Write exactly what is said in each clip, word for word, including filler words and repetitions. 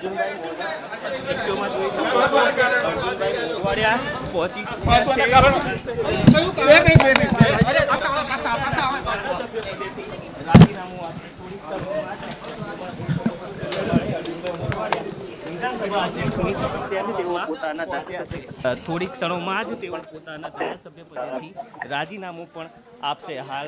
પહોંચી થોડીક ક્ષણોમાં જ તેઓ પોતાના ધારાસભ્ય પદેથી રાજીનામું પણ આપશે. હાલ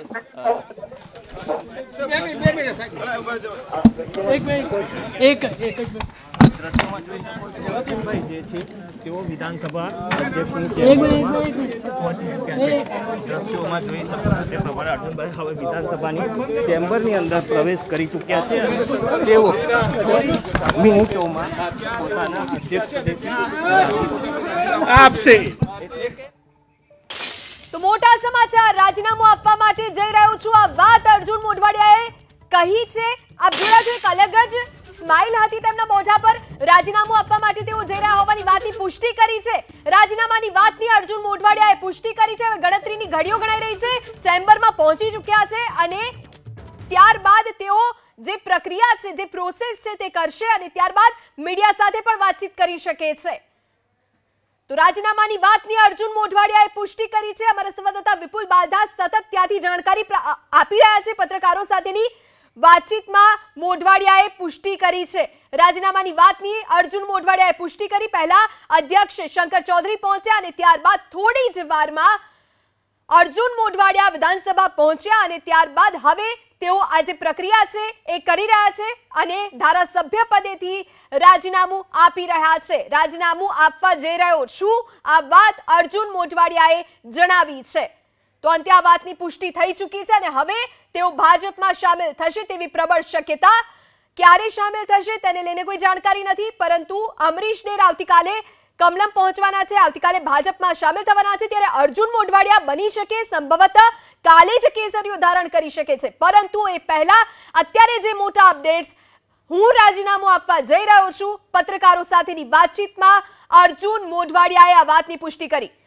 દ્રશ્યોમાં જોઈ શકો છો અર્જુનભાઈ જે છે તેઓ વિધાનસભા અધ્યક્ષની ચેમ્બરમાં પહોંચી ચૂક્યા છે. દ્રશ્યોમાં જોઈ શકો છો તે પ્રમાણે અર્જુનભાઈ હવે વિધાનસભાની ચેમ્બરની અંદર પ્રવેશ કરી ચૂક્યા છે અને તેઓ મિનિટોમાં પોતાના અધ્યક્ષ પદેથી આપશે. તો મોટા સમાચાર, રાજીનામું આપવા માટે જઈ રહ્યો છું, આ વાત અર્જુન મોઢવાડિયાએ કહી છે. આપ જોયા છો એક અલગ જ સ્માઇલ હતી તેમના મોઢા પર. રાજીનામું આપવા માટે તેઓ જઈ રહ્યા હોવાની વાતની પુષ્ટિ કરી છે. રાજીનામાની વાતની અર્જુન મોઢવાડિયાએ પુષ્ટિ કરી છે. હવે ગણતરીની ઘડીઓ ગણાઈ રહી છે. ચેમ્બરમાં પહોંચી ચૂક્યા છે અને ત્યારબાદ તેઓ જે પ્રક્રિયા છે, જે પ્રોસેસ છે તે કરશે અને ત્યારબાદ મીડિયા સાથે પણ વાતચીત કરી શકે છે. તો રાજીનામાની વાતની અર્જુન મોઢવાડિયાએ પુષ્ટિ કરી છે. અમારા સંવાદદાતા વિપુલ બાલધા સતત ત્યાંથી જાણકારી આપી રહ્યા છે. પત્રકારો સાથેની વાતચીતમાં મોઢવાડિયાએ પુષ્ટિ કરી છે. રાજીનામાની વાતની અર્જુન મોઢવાડિયાએ પુષ્ટિ કરી. પહેલા અધ્યક્ષ શંકર ચૌધરી પહોંચ્યા અને ત્યારબાદ થોડી જ વારમાં અર્જુન મોઢવાડિયા વિધાનસભા પહોંચ્યા અને ત્યારબાદ હવે તેઓ આ જે પ્રક્રિયા છે એ કરી રહ્યા છે અને ધારાસભ્ય પદેથી રાજીનામું આપી રહ્યા છે. રાજીનામું આપવા જઈ રહ્યો છું, આ વાત અર્જુન મોઢવાડિયાએ જણાવી છે. તો અંતે આ વાતની પુષ્ટિ થઈ ચૂકી છે અને હવે તેઓ ભાજપમાં સામેલ થશે તેવી પ્રબળ શક્યતા. ક્યારે સામેલ થશે તેને લઈને કોઈ જાણકારી નથી, પરંતુ અમરીશ ડેર આવતીકાલે કમલમ પહોંચવાના છે, આવતીકાલે ભાજપમાં સામેલ થવાના છે. ત્યારે અર્જુન મોઢવાડિયા બની શકે સંભવતઃ કાલે જ કેસરીઓ ધારણ કરી શકે છે. પરંતુ એ પહેલા અત્યારે જે મોટા અપડેટ્સ, હું રાજીનામું આપવા જઈ રહ્યો છું, પત્રકારો સાથેની વાતચીતમાં અર્જુન મોઢવાડિયાએ આ વાતની પુષ્ટિ કરી.